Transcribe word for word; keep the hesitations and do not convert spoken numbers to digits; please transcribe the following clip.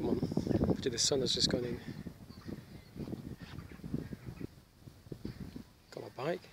Come on. The sun has just gone in. Got my bike.